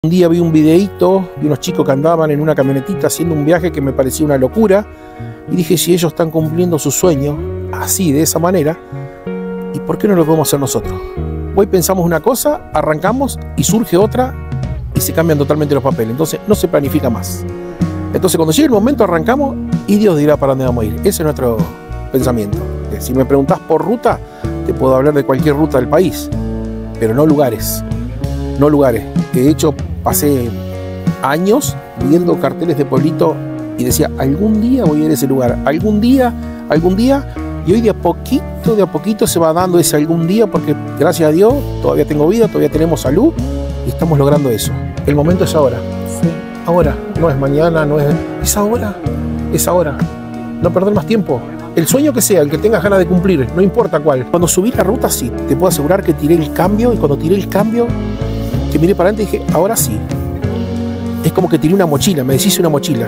Un día vi un videíto de unos chicos que andaban en una camionetita haciendo un viaje que me parecía una locura y dije, si ellos están cumpliendo su sueño así, de esa manera, ¿y por qué no lo podemos hacer nosotros? Hoy pensamos una cosa, arrancamos y surge otra y se cambian totalmente los papeles, entonces no se planifica más. Entonces cuando llegue el momento arrancamos y Dios dirá para dónde vamos a ir. Ese es nuestro pensamiento. Si me preguntás por ruta, te puedo hablar de cualquier ruta del país, pero no lugares. No lugares. De hecho, pasé años viendo carteles de pueblito y decía, algún día voy a ir a ese lugar, algún día, y hoy de a poquito se va dando ese algún día, porque gracias a Dios todavía tengo vida, todavía tenemos salud y estamos logrando eso. El momento es ahora. Sí. Ahora, no es mañana, no es ahora, es ahora. No perder más tiempo. El sueño que sea, el que tengas ganas de cumplir, no importa cuál. Cuando subí la ruta, sí, te puedo asegurar que tiré el cambio, y cuando tiré el cambio, que miré para adelante y dije, ahora sí. Es como que tiré una mochila, me deshice una mochila.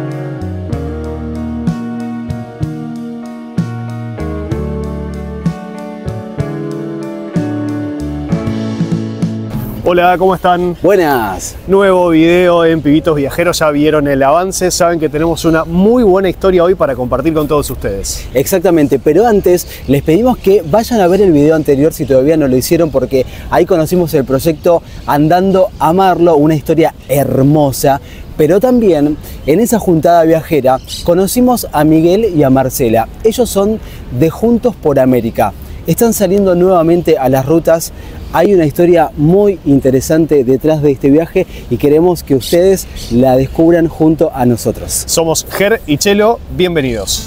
Hola, ¿cómo están? Buenas. Nuevo video en Pibitos Viajeros, ya vieron el avance, saben que tenemos una muy buena historia hoy para compartir con todos ustedes. Exactamente, pero antes les pedimos que vayan a ver el video anterior si todavía no lo hicieron, porque ahí conocimos el proyecto Andando a Marlo, una historia hermosa. Pero también en esa juntada viajera conocimos a Miguel y a Marcela. Ellos son de Juntos por América. Están saliendo nuevamente a las rutas. Hay una historia muy interesante detrás de este viaje y queremos que ustedes la descubran junto a nosotros. Somos Ger y Chelo, bienvenidos.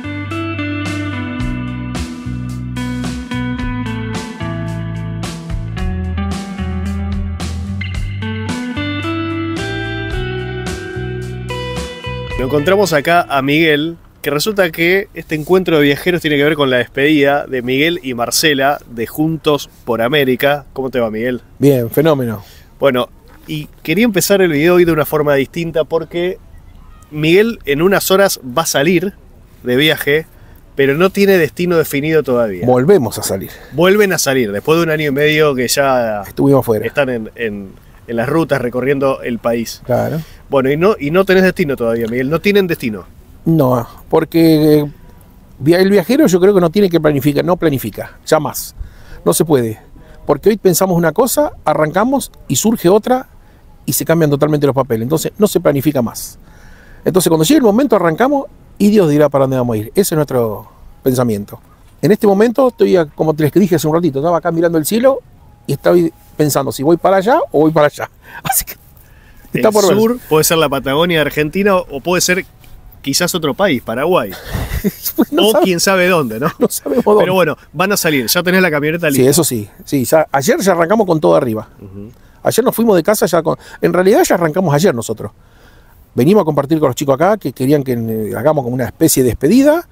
Lo encontramos acá a Miguel, que resulta que este encuentro de viajeros tiene que ver con la despedida de Miguel y Marcela de Juntos por América. ¿Cómo te va, Miguel? Bien, fenómeno. Bueno, y quería empezar el video hoy de una forma distinta porque Miguel en unas horas va a salir de viaje, pero no tiene destino definido todavía. Volvemos a salir. Vuelven a salir, después de un año y medio que ya estuvimos fuera. Están en las rutas recorriendo el país. Claro. Bueno, y no tenés destino todavía, Miguel, no tienen destino. No, porque el viajero yo creo que no tiene que planificar, no planifica, ya más. No se puede. Porque hoy pensamos una cosa, arrancamos y surge otra y se cambian totalmente los papeles. Entonces no se planifica más. Entonces cuando llegue el momento arrancamos y Dios dirá para dónde vamos a ir. Ese es nuestro pensamiento. En este momento estoy, como les dije hace un ratito, estaba acá mirando el cielo y estaba pensando si voy para allá o voy para allá. Así que está el por ver. sur puede ser la Patagonia de Argentina o puede ser quizás otro país, Paraguay. Pues no o sabe, quién sabe dónde, ¿no? No sabemos dónde. Pero bueno, van a salir, ya tenés la camioneta lista. Sí, eso sí. Sí, ayer ya arrancamos con todo arriba. Ayer nos fuimos de casa ya con... En realidad ya arrancamos ayer nosotros. Venimos a compartir con los chicos acá, que querían que hagamos como una especie de despedida.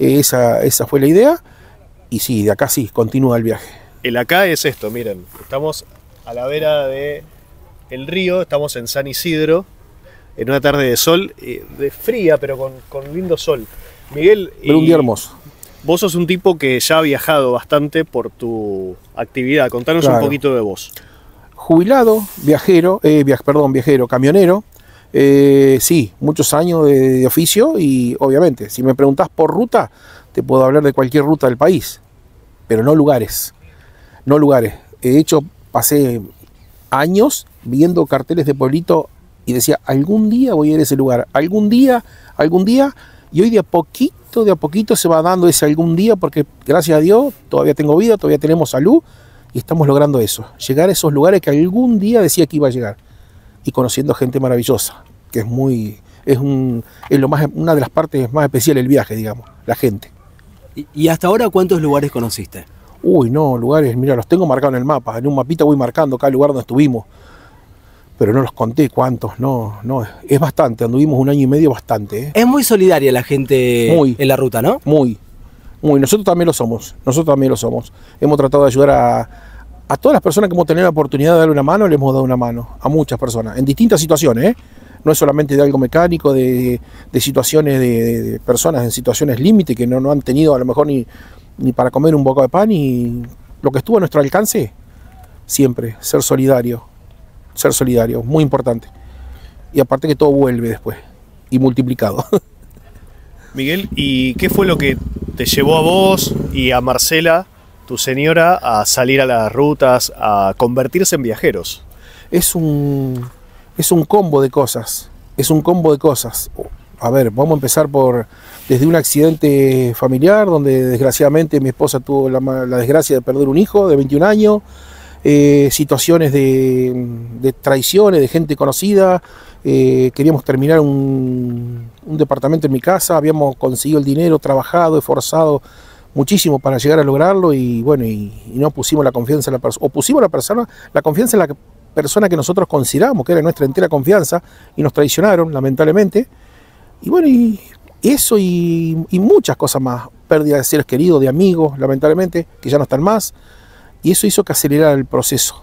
Esa fue la idea. Y sí, de acá sí, continúa el viaje. El acá es esto, miren. Estamos a la vera del río, estamos en San Isidro, en una tarde de sol, de fría, pero con lindo sol. Miguel, Pero un día hermoso. Vos sos un tipo que ya ha viajado bastante por tu actividad. Contanos un poquito de vos. Jubilado, viajero, camionero. Sí, muchos años de oficio y obviamente, si me preguntás por ruta, te puedo hablar de cualquier ruta del país, pero no lugares. No lugares. De hecho, pasé años viendo carteles de pueblito y decía, algún día voy a ir a ese lugar, algún día, y hoy de a poquito se va dando ese algún día, porque gracias a Dios todavía tengo vida, todavía tenemos salud y estamos logrando eso, llegar a esos lugares que algún día decía que iba a llegar y conociendo gente maravillosa, que es una de las partes más especiales del viaje, digamos, la gente. ¿Y hasta ahora cuántos lugares conociste? Uy, no, lugares, mira, los tengo marcados en el mapa, en un mapita voy marcando cada lugar donde estuvimos. Pero no los conté cuántos, no, es bastante, anduvimos un año y medio bastante. Es muy solidaria la gente en la ruta, ¿no? Muy, nosotros también lo somos, Hemos tratado de ayudar a todas las personas que hemos tenido la oportunidad de darle una mano, le hemos dado una mano a muchas personas, en distintas situaciones, No es solamente de algo mecánico, de situaciones de personas en situaciones límite que no han tenido a lo mejor ni para comer un bocado de pan, y lo que estuvo a nuestro alcance, siempre, ser solidario. ser solidario, muy importante. Y aparte que todo vuelve después, y multiplicado. Miguel, ¿y qué fue lo que te llevó a vos y a Marcela, tu señora, a salir a las rutas, a convertirse en viajeros? Es un combo de cosas, es un combo de cosas. A ver, vamos a empezar desde un accidente familiar, donde desgraciadamente mi esposa tuvo la desgracia de perder un hijo de 21 años, situaciones de traiciones, de gente conocida. Queríamos terminar un departamento en mi casa, habíamos conseguido el dinero, trabajado, esforzado muchísimo para llegar a lograrlo y bueno, y no pusimos la confianza en la persona, o pusimos la confianza en la persona que nosotros consideramos que era nuestra entera confianza y nos traicionaron, lamentablemente. Y bueno, y eso y muchas cosas más, pérdida de seres queridos, de amigos, lamentablemente, que ya no están más, y eso hizo que acelerara el proceso,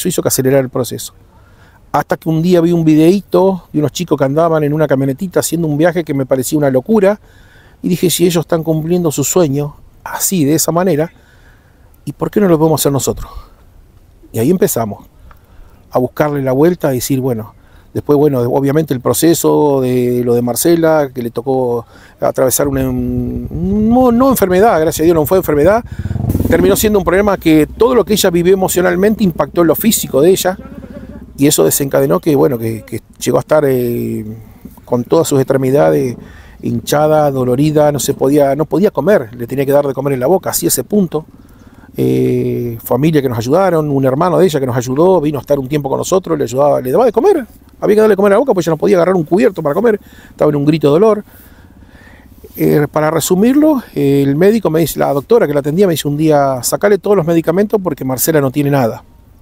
hasta que un día vi un videíto de unos chicos que andaban en una camionetita haciendo un viaje que me parecía una locura, y dije, si ellos están cumpliendo su sueño, así, de esa manera, ¿y por qué no lo podemos hacer nosotros? Y ahí empezamos a buscarle la vuelta, a decir, bueno, después, bueno, obviamente el proceso de lo de Marcela, que le tocó atravesar no enfermedad, gracias a Dios no fue enfermedad, terminó siendo un problema que todo lo que ella vivió emocionalmente impactó en lo físico de ella, y eso desencadenó que, bueno, que llegó a estar con todas sus extremidades hinchada, dolorida, no podía comer, le tenía que dar de comer en la boca, así ese punto. Familia que nos ayudaron, un hermano de ella que nos ayudó, vino a estar un tiempo con nosotros, le daba de comer, había que darle de comer a la boca, pues ella no podía agarrar un cubierto para comer, estaba en un grito de dolor. Para resumirlo, el médico me dice, la doctora que la atendía me dice un día, sacale todos los medicamentos porque Marcela no tiene nada.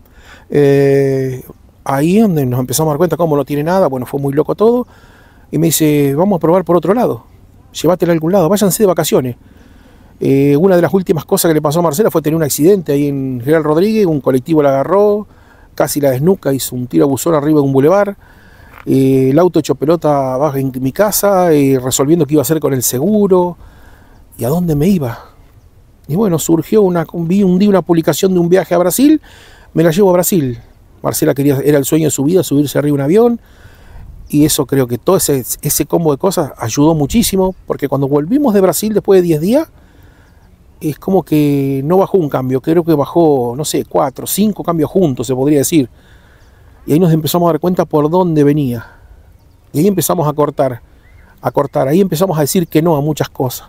Ahí donde nos empezamos a dar cuenta cómo no tiene nada, bueno, fue muy loco todo, y me dice, vamos a probar por otro lado, llévatela a algún lado, váyanse de vacaciones. Una de las últimas cosas que le pasó a Marcela fue tener un accidente ahí en General Rodríguez, un colectivo la agarró, casi la desnuca, hizo un tiro a buzón arriba de un bulevar, el auto hecho pelota abajo en mi casa, resolviendo qué iba a hacer con el seguro, y a dónde me iba. Y bueno, surgió vi un día una publicación de un viaje a Brasil, me la llevo a Brasil. Marcela era el sueño de su vida, subirse arriba de un avión, y eso creo que todo ese combo de cosas ayudó muchísimo, porque cuando volvimos de Brasil después de 10 días, es como que no bajó un cambio, creo que bajó, no sé, 4, 5 cambios juntos, se podría decir. Y ahí nos empezamos a dar cuenta por dónde venía. Y ahí empezamos a cortar. Ahí empezamos a decir que no a muchas cosas.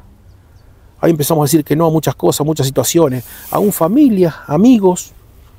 Muchas situaciones. Aún familias, amigos,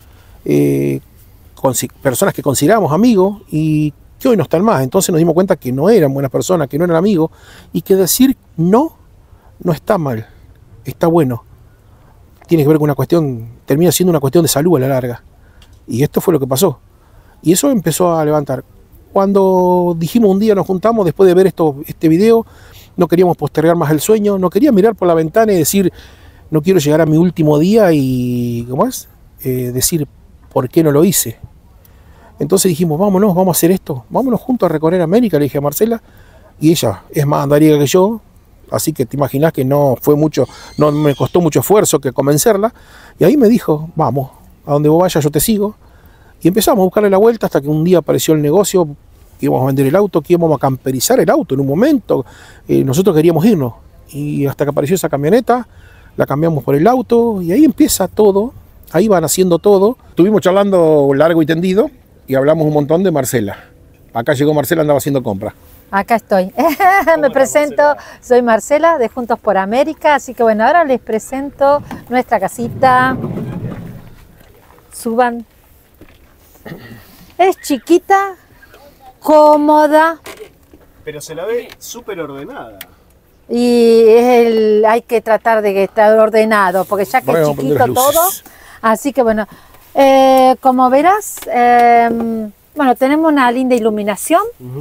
personas que consideramos amigos y que hoy no están más. Entonces nos dimos cuenta que no eran buenas personas, que no eran amigos, y que decir no está mal. Está bueno, tiene que ver con una cuestión, termina siendo una cuestión de salud a la larga. Y esto fue lo que pasó. Y eso empezó a levantar. Cuando dijimos un día, nos juntamos, después de ver este video, no queríamos postergar más el sueño, no quería mirar por la ventana y decir, no quiero llegar a mi último día y, ¿cómo es? Decir, ¿por qué no lo hice? Entonces dijimos, vámonos, vamos a hacer esto, vámonos juntos a recorrer América, le dije a Marcela, y ella es más andariega que yo, así que te imaginas que no me costó mucho esfuerzo que convencerla, y ahí me dijo, vamos, a donde vos vayas yo te sigo, y empezamos a buscarle la vuelta hasta que un día apareció el negocio, que íbamos a vender el auto, que íbamos a camperizar el auto en un momento, nosotros queríamos irnos, y hasta que apareció esa camioneta, la cambiamos por el auto, y ahí empieza todo, ahí van haciendo todo. Estuvimos charlando largo y tendido, y hablamos un montón de Marcela. Acá llegó Marcela, andaba haciendo compras. Acá estoy. Me presento, soy Marcela de Juntos por América, así que bueno, ahora les presento nuestra casita. Suban. Es chiquita, cómoda. Pero se la ve súper ordenada. Y hay que tratar de que esté ordenado, porque ya que es chiquito todo. Así que bueno, como verás, bueno, tenemos una linda iluminación.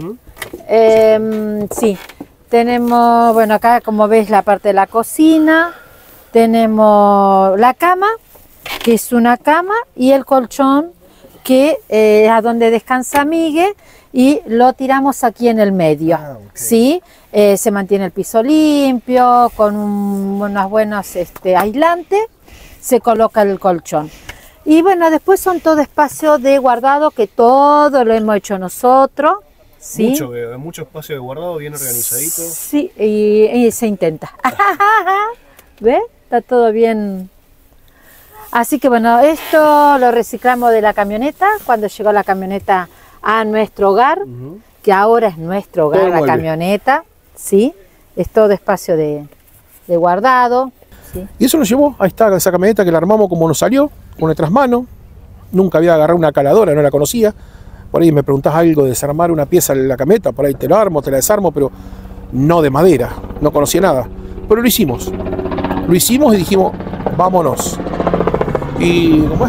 Sí, tenemos, bueno, acá como ves la parte de la cocina, tenemos la cama, que es una cama, y el colchón, que es a donde descansa Miguel, y lo tiramos aquí en el medio, okay. ¿Sí? Se mantiene el piso limpio, con unos buenos aislantes, se coloca el colchón. Y bueno, después son todo espacio de guardado, que todo lo hemos hecho nosotros. ¿Sí? Mucho espacio de guardado, bien organizadito. Sí, y se intenta. ¿Ves? Está todo bien. Así que bueno, esto lo reciclamos de la camioneta, cuando llegó la camioneta a nuestro hogar, que ahora es nuestro hogar, la camioneta, ¿sí? Es todo espacio de guardado. ¿Sí? Y eso nos llevó a esa camioneta que la armamos como nos salió, con nuestras manos. Nunca había agarrado una caladora, no la conocía. Por ahí me preguntás algo de desarmar una pieza de la camioneta, por ahí te la armo, te la desarmo, pero no de madera, no conocía nada. Pero lo hicimos. Lo hicimos y dijimos, vámonos. Y ¿cómo es?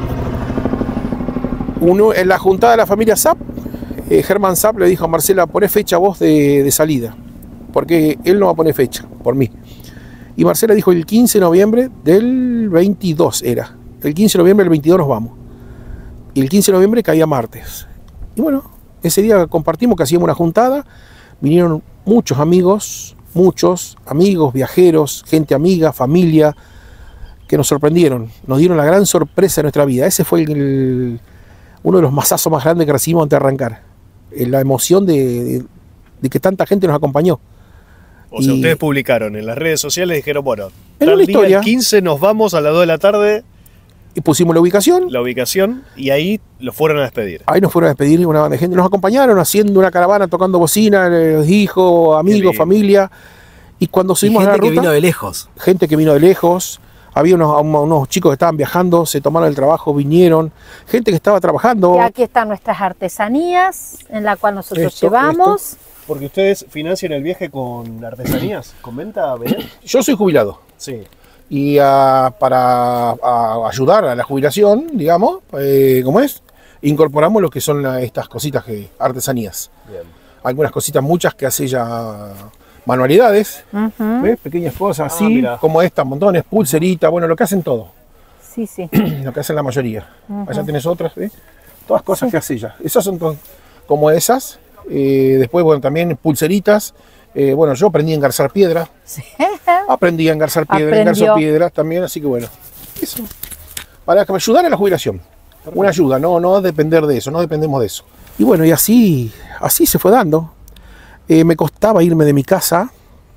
En la juntada de la familia Zapp, Germán Zapp le dijo a Marcela, poné fecha vos de salida, porque él no va a poner fecha, por mí. Y Marcela dijo el 15 de noviembre del 22 era. El 15 de noviembre del 22 nos vamos. Y el 15 de noviembre caía martes. Y bueno, ese día compartimos que hacíamos una juntada. Vinieron muchos amigos, viajeros, gente amiga, familia, que nos sorprendieron. Nos dieron la gran sorpresa de nuestra vida. Ese fue uno de los masazos más grandes que recibimos antes de arrancar. La emoción de que tanta gente nos acompañó. O sea, ustedes publicaron en las redes sociales y dijeron, bueno, en una historia, el 15 nos vamos a las 2 de la tarde. Y pusimos la ubicación. Y ahí lo fueron a despedir. Ahí nos fueron a despedir una banda de gente. Nos acompañaron haciendo una caravana, tocando bocina, los hijos, amigos, familia. Y cuando subimos a la ruta... Gente que vino de lejos. Gente que vino de lejos. Había unos chicos que estaban viajando, se tomaron el trabajo, vinieron. Gente que estaba trabajando. Y aquí están nuestras artesanías, en la cual nosotros llevamos. Porque ustedes financian el viaje con artesanías, ¿con venta, Belén? Yo soy jubilado. Sí. Y para ayudar a la jubilación, digamos, ¿cómo es? Incorporamos lo que son estas cositas, artesanías. Bien. Algunas cositas, muchas que hace ya manualidades, ¿ves? Pequeñas cosas así, como estas, montones, pulseritas, bueno, lo que hacen todo. Sí, sí. Lo que hacen la mayoría. Allá tenés otras, ¿ves? Todas cosas que hace ella. Esas son como esas. Después, bueno, también pulseritas. Bueno, yo aprendí a engarzar piedra. Sí. Aprendí a engarzar piedra, engarzo piedras también, así que bueno. Eso. Para que me ayudara a la jubilación. Perfecto. Una ayuda, no depender de eso, no dependemos de eso. Y bueno, y así se fue dando. Me costaba irme de mi casa.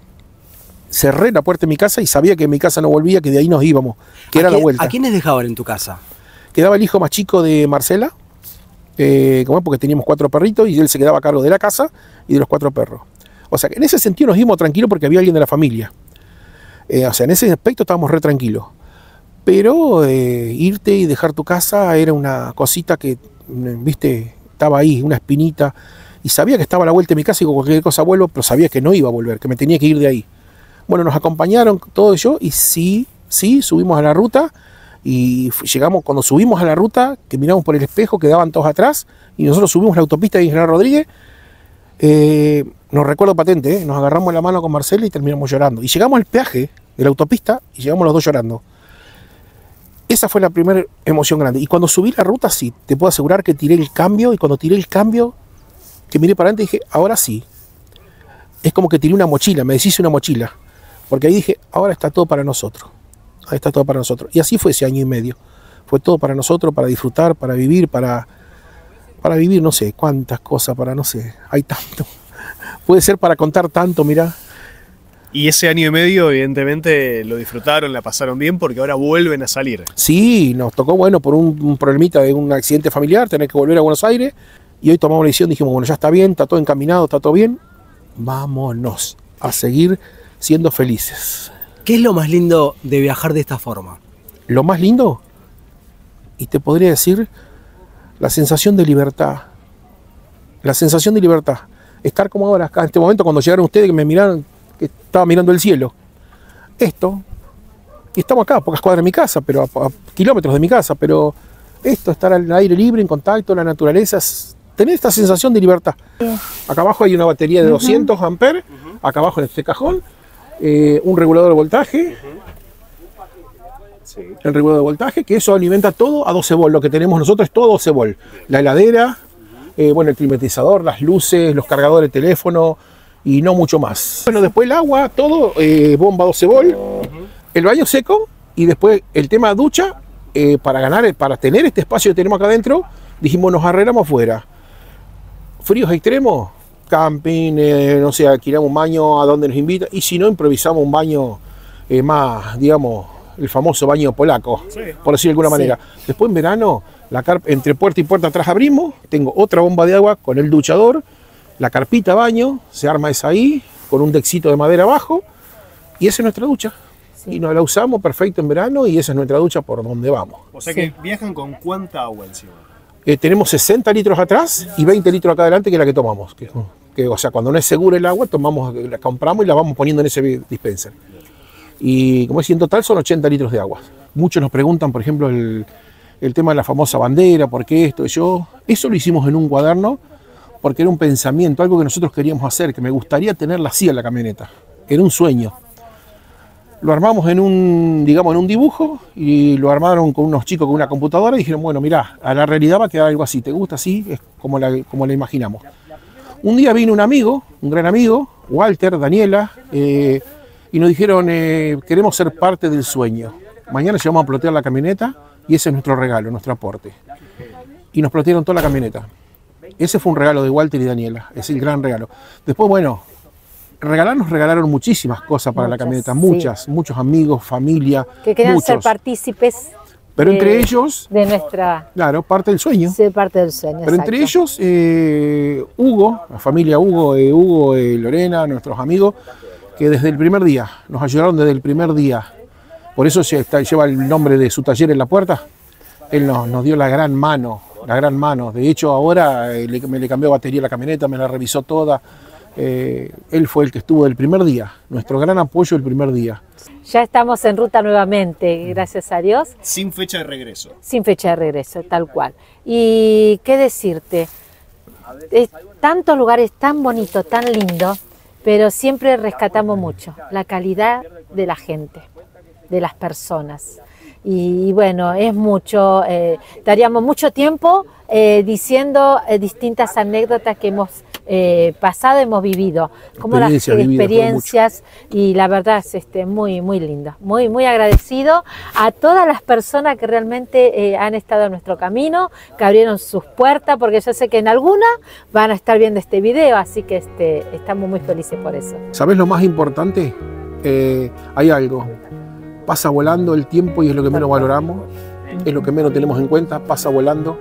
Cerré la puerta de mi casa y sabía que mi casa no volvía, que de ahí nos íbamos, que era la vuelta. ¿A quiénes dejaban en tu casa? Quedaba el hijo más chico de Marcela, porque teníamos 4 perritos y él se quedaba a cargo de la casa y de los 4 perros. O sea, que en ese sentido nos dimos tranquilos porque había alguien de la familia. O sea, en ese aspecto estábamos re tranquilos. Pero irte y dejar tu casa era una cosita que, viste, estaba ahí, una espinita. Y sabía que estaba a la vuelta de mi casa y con cualquier cosa vuelvo, pero sabía que no iba a volver, que me tenía que ir de ahí. Bueno, nos acompañaron todo ello y sí, subimos a la ruta. Y llegamos, cuando subimos a la ruta, que miramos por el espejo, quedaban todos atrás. Y nosotros subimos la autopista de General Rodríguez. Nos recuerdo patente, nos agarramos la mano con Marcela y terminamos llorando. Y llegamos al peaje de la autopista y llegamos los dos llorando. Esa fue la primera emoción grande. Y cuando subí la ruta, sí, te puedo asegurar que tiré el cambio. Y cuando tiré el cambio, que miré para adelante, dije, ahora sí. Es como que tiré una mochila, me deshice una mochila. Porque ahí dije, ahora está todo para nosotros. Ahí está todo para nosotros. Y así fue ese año y medio. Fue todo para nosotros, para disfrutar, para vivir, para vivir, no sé, cuántas cosas, no sé, hay tanto. Puede ser para contar tanto, mirá. Y ese año y medio, evidentemente, lo disfrutaron, la pasaron bien, porque ahora vuelven a salir. Sí, nos tocó, bueno, por un problemita de un accidente familiar, tener que volver a Buenos Aires. Y hoy tomamos la decisión, dijimos, bueno, ya está bien, está todo encaminado, está todo bien. Vámonos a seguir siendo felices. ¿Qué es lo más lindo de viajar de esta forma? Lo más lindo, y te podría decir, la sensación de libertad. La sensación de libertad. Estar como ahora, acá en este momento, cuando llegaron ustedes, que me miraron, que estaba mirando el cielo. Esto, y estamos acá, a pocas cuadras de mi casa, pero a kilómetros de mi casa, pero esto, estar al aire libre, en contacto, la naturaleza, tener esta sensación de libertad. Acá abajo hay una batería de 200 amperes, acá abajo en este cajón, un regulador de voltaje, el regulador de voltaje, que eso alimenta todo a 12 volts. Lo que tenemos nosotros es todo a 12 volts. La heladera, bueno, el climatizador, las luces, los cargadores de teléfono y no mucho más. Bueno, después el agua, todo, bomba 12 volts, el baño seco y después el tema ducha, para tener este espacio que tenemos acá adentro, dijimos, nos arreglamos afuera. Fríos extremos, camping, no sé, alquilamos un baño a donde nos invita, y si no, improvisamos un baño más, digamos, el famoso baño polaco, sí, por decirlo de alguna manera. Después en verano, entre puerta y puerta atrás abrimos, tengo otra bomba de agua con el duchador, la carpita baño, se arma esa ahí, con un dexito de madera abajo, y esa es nuestra ducha. Sí. Y nos la usamos perfecto en verano, y esa es nuestra ducha por donde vamos. O sea que viajan con ¿cuánta agua encima? Tenemos 60 litros atrás y 20 litros acá adelante, que es la que tomamos. O sea, cuando no es seguro el agua, la compramos y la vamos poniendo en ese dispenser. Y como decía, en total son 80 litros de agua. Muchos nos preguntan, por ejemplo, el tema de la famosa bandera, ¿por qué esto? Eso lo hicimos en un cuaderno porque era un pensamiento, algo que nosotros queríamos hacer, que me gustaría tenerla así en la camioneta. Era un sueño. Lo armamos en un dibujo, y lo armaron con unos chicos con una computadora y dijeron, bueno, mirá, a la realidad va a quedar algo así, ¿te gusta así? Es como la imaginamos. Un día vino un amigo, un gran amigo, Walter, Daniela, y nos dijeron, queremos ser parte del sueño. Mañana llevamos a plotear la camioneta y ese es nuestro regalo, nuestro aporte. Y nos plotearon toda la camioneta. Ese fue un regalo de Walter y Daniela, es el gran regalo. Después, bueno, nos regalaron muchísimas cosas para la camioneta, muchos amigos, familia. Que querían ser partícipes. Pero entre ellos, de nuestra... Claro, parte del sueño. Sí, parte del sueño, pero exacto. Entre ellos, Hugo, la familia Hugo, Lorena, nuestros amigos, que desde el primer día, nos ayudaron desde el primer día. Por eso lleva el nombre de su taller en la puerta. Él nos dio la gran mano. De hecho, ahora me le cambió batería a la camioneta, me la revisó toda. Él fue el que estuvo del primer día, nuestro gran apoyo el primer día. Ya estamos en ruta nuevamente, gracias a Dios. Sin fecha de regreso. Sin fecha de regreso, tal cual. Y qué decirte, tantos lugares tan bonitos, tan lindos, pero siempre rescatamos mucho la calidad de la gente, de las personas. Y bueno, es mucho, daríamos mucho tiempo diciendo distintas anécdotas que hemos pasado, hemos vivido, como las experiencias, y la verdad es muy lindo, muy agradecido a todas las personas que realmente han estado en nuestro camino, que abrieron sus puertas, porque yo sé que en algunas van a estar viendo este video, así que estamos muy felices por eso. ¿Sabes lo más importante? Hay algo, pasa volando el tiempo y es lo que menos valoramos, es lo que menos tenemos en cuenta, pasa volando.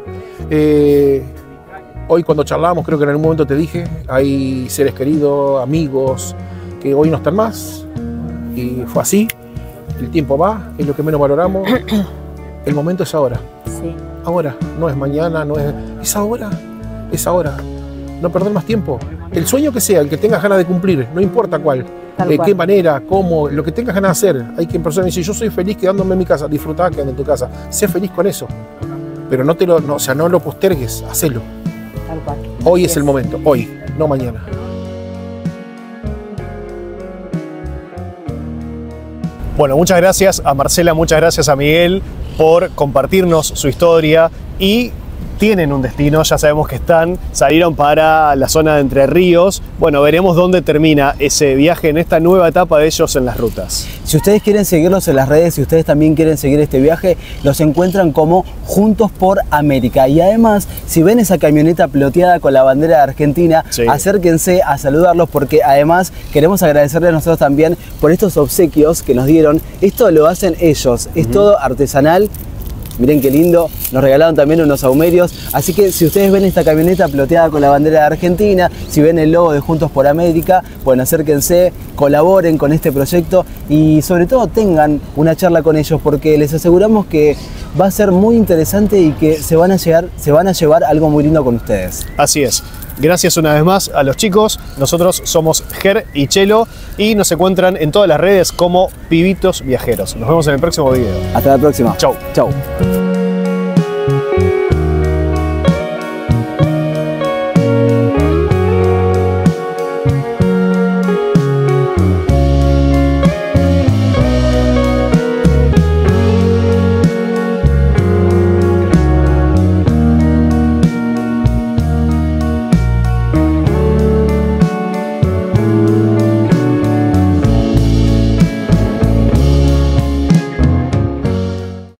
Hoy cuando charlábamos, creo que en algún momento te dije, hay seres queridos, amigos, que hoy no están más, y fue así, el tiempo va, es lo que menos valoramos, el momento es ahora. Sí. Ahora, no es mañana, es ahora, no perder más tiempo. El sueño que sea, el que tengas ganas de cumplir, no importa cuál, de qué manera, cómo, lo que tengas ganas de hacer. Hay quien personas dicen, yo soy feliz quedándome en mi casa, disfrutá quedando en tu casa, sé feliz con eso, pero no lo postergues, hacelo. Hoy es el momento, hoy, no mañana. Bueno, muchas gracias a Marcela, muchas gracias a Miguel por compartirnos su historia, y tienen un destino, ya sabemos que salieron para la zona de Entre Ríos. Bueno, veremos dónde termina ese viaje en esta nueva etapa de ellos en las rutas. Si ustedes quieren seguirlos en las redes, si ustedes también quieren seguir este viaje, los encuentran como Juntos por América. Y además, si ven esa camioneta ploteada con la bandera de Argentina, acérquense a saludarlos, porque además queremos agradecerles a nosotros también por estos obsequios que nos dieron. Esto lo hacen ellos, es todo artesanal. Miren qué lindo, nos regalaron también unos saumerios, así que si ustedes ven esta camioneta ploteada con la bandera de Argentina, si ven el logo de Juntos por América, bueno, acérquense, colaboren con este proyecto y sobre todo tengan una charla con ellos, porque les aseguramos que va a ser muy interesante y que se van a llevar algo muy lindo con ustedes. Así es. Gracias una vez más a los chicos. Nosotros somos Ger y Chelo y nos encuentran en todas las redes como Pibitos Viajeros. Nos vemos en el próximo video. Hasta la próxima. Chau. Chau.